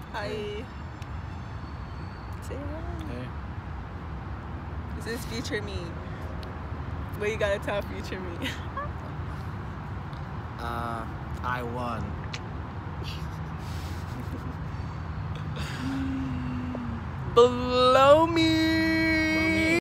Hi. Say hi. Hey. This is future me. What you gotta tell future me? I won. Blow me